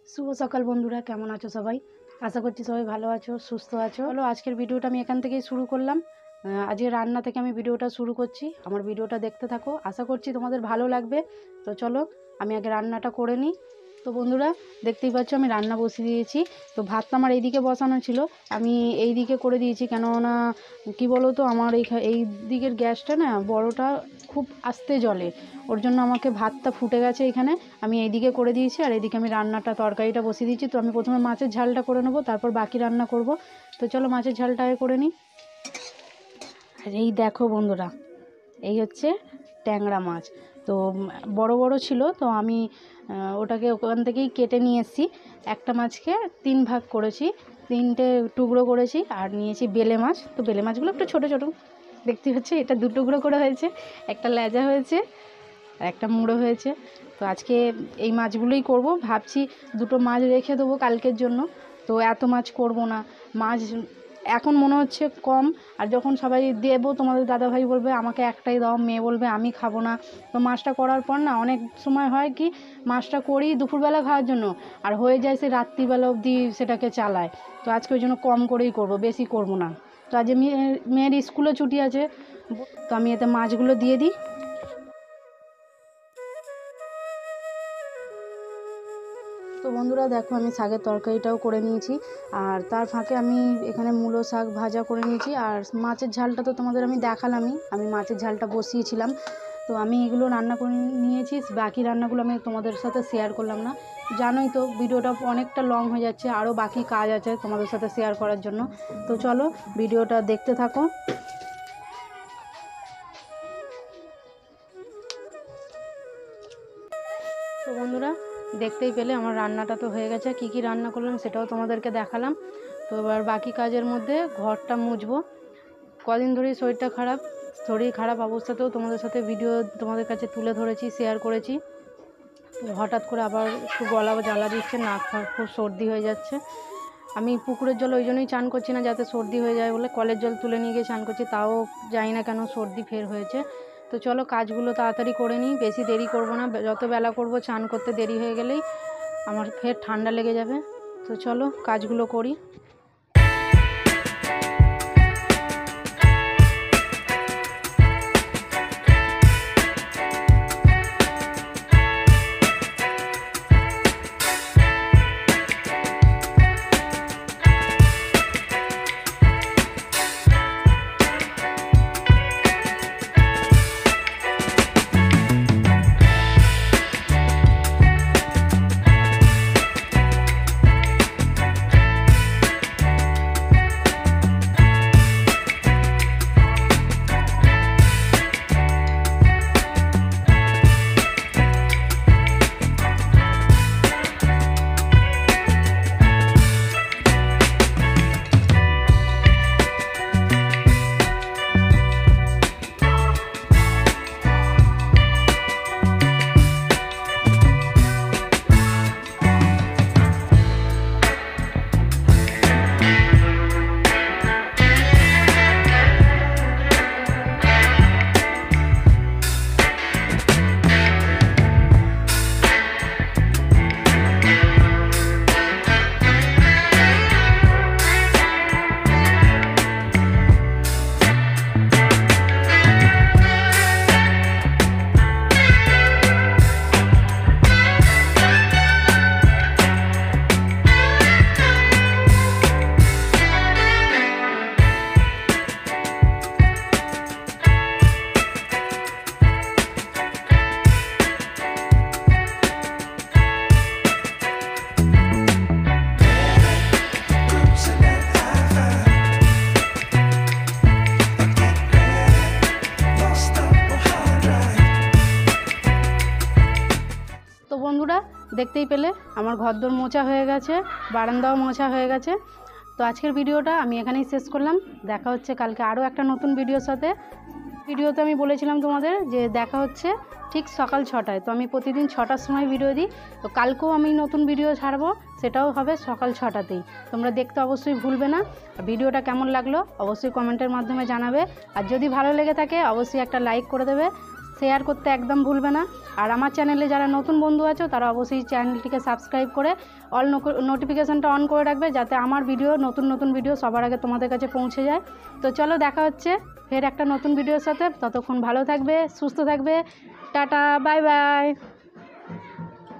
শুভ সকাল বন্ধুরা, কেমন আছো সবাই? আশা করছি সবাই ভালো আছো, সুস্থ আছো। চলো আজকের ভিডিওটা আমি এখান থেকেই শুরু করলাম। আজকে রান্না থেকে আমি ভিডিওটা শুরু করছি। আমার ভিডিওটা দেখতে থাকো, আশা করছি তোমাদের ভালো লাগবে। তো চলো আমি আগে রান্নাটা করে নিই। তো বন্ধুরা দেখতেই পাচ্ছ আমি রান্না বসিয়ে দিয়েছি। তো ভাতটা আমার এইদিকে বসানো ছিল, আমি এই দিকে করে দিয়েছি। কেননা কি বলো তো, আমার এই দিকের গ্যাসটা না বড়টা খুব আস্তে জ্বলে, ওর জন্য আমাকে ভাতটা ফুটে গেছে এখানে, আমি এইদিকে করে দিয়েছি। আর এইদিকে আমি রান্নাটা তরকারিটা বসিয়ে দিয়েছি। তো আমি প্রথমে মাছের ঝালটা করে নেবো, তারপর বাকি রান্না করব। তো চলো মাছের ঝালটা আগে করে নিই। আর এই দেখো বন্ধুরা, এই হচ্ছে ট্যাংরা মাছ। তো বড় বড় ছিল, তো আমি ওটাকে ওখান থেকেই কেটে নিয়ে এসেছি। একটা মাছকে 3 ভাগ করেছি, 3টে টুকরো করেছি। আর নিয়েছি বেলে মাছ। তো বেলে মাছগুলো একটু ছোটো ছোটো দেখতে হচ্ছে। এটা 2 টুকরো করে হয়েছে, একটা লেজা হয়েছে আর একটা মুড়ো হয়েছে। তো আজকে এই মাছগুলোই করব। ভাবছি 2টো মাছ রেখে দেবো কালকের জন্য। তো এত মাছ করব না, মাছ এখন মনে হচ্ছে কম। আর যখন সবাই দেবো, তোমাদের দাদাভাই বলবে আমাকে একটাই দাও, মেয়ে বলবে আমি খাবো না। তো মাছটা করার পর না অনেক সময় হয় কি, মাছটা করি দুপুরবেলা খাওয়ার জন্য, আর হয়ে যায় সে রাত্রিবেলা অবধি সেটাকে চালায়। তো আজকে ওই জন্য কম করেই করব, বেশি করব না। তো আজ মেয়ের স্কুলে ছুটি আছে, তো আমি এতে মাছগুলো দিয়ে দিই। তো বন্ধুরা দেখো আমি শাকের তরকারিটাও করে নিয়েছি, আর তার ফাঁকে আমি এখানে মূলো শাক ভাজা করে নিয়েছি। আর মাছের ঝালটা তো তোমাদের আমি দেখালামই, আমি মাছের ঝালটা বসিয়েছিলাম। তো আমি এগুলো রান্না করে নিয়েছি, বাকি রান্নাগুলো আমি তোমাদের সাথে শেয়ার করলাম না। জানোই তো ভিডিওটা অনেকটা লং হয়ে যাচ্ছে, আরও বাকি কাজ আছে তোমাদের সাথে শেয়ার করার জন্য। তো চলো ভিডিওটা দেখতে থাকো। তো বন্ধুরা দেখতেই পেলে আমার রান্নাটা তো হয়ে গেছে। কি কি রান্না করলাম সেটাও তোমাদেরকে দেখালাম। তো এবার বাকি কাজের মধ্যে ঘরটা মুছবো। কদিন ধরেই শরীর খারাপ অবস্থাতেও তোমাদের সাথে ভিডিও তোমাদের কাছে তুলে ধরেছি, শেয়ার করেছি। তো হঠাৎ করে আবার একটু গলা জ্বালা দিচ্ছে, নাক খুব সর্দি হয়ে যাচ্ছে। আমি পুকুরের জল ওই জন্যই চান করছি না, যাতে সর্দি হয়ে যায় বলে কলের জল তুলে নিয়ে গিয়ে চান করছি, তাও জানি না কেন সর্দি ফের হয়েছে। তো চলো কাজগুলো তাড়াতাড়ি করে নিই, বেশি দেরি করব না। যত বেলা করব, চান করতে দেরি হয়ে গেলেই আমার ফের ঠান্ডা লেগে যাবে। তো চলো কাজগুলো করি। বন্ধুরা দেখতেই পেলে আমার ঘরদোর মোছা হয়ে গেছে, বারান্দাও মোছা হয়ে গেছে। তো আজকের ভিডিওটা আমি এখানেই শেষ করলাম। দেখা হচ্ছে কালকে আরও একটা নতুন ভিডিওর সাথে। ভিডিওতে আমি বলেছিলাম তোমাদের যে দেখা হচ্ছে ঠিক সকাল 6টায়। তো আমি প্রতিদিন 6টার সময় ভিডিও দিই। তো কালকেও আমি নতুন ভিডিও ছাড়বো, সেটাও হবে সকাল 6টাতেই। তোমরা দেখতে অবশ্যই ভুলবে না। আর ভিডিওটা কেমন লাগলো অবশ্যই কমেন্টের মাধ্যমে জানাবে। আর যদি ভালো লেগে থাকে অবশ্যই একটা লাইক করে দেবে। শেয়ার করতে একদম ভুলবে না। আর আমার চ্যানেলে যারা নতুন বন্ধু আছো তারা অবশ্যই চ্যানেলটিকে সাবস্ক্রাইব করে অল নোটিফিকেশানটা অন করে রাখবে, যাতে আমার ভিডিও নতুন ভিডিও সবার আগে তোমাদের কাছে পৌঁছে যায়। তো চলো দেখা হচ্ছে ফের একটা নতুন ভিডিওর সাথে। ততক্ষণ ভালো থাকবে, সুস্থ থাকবে। Tata, bye by.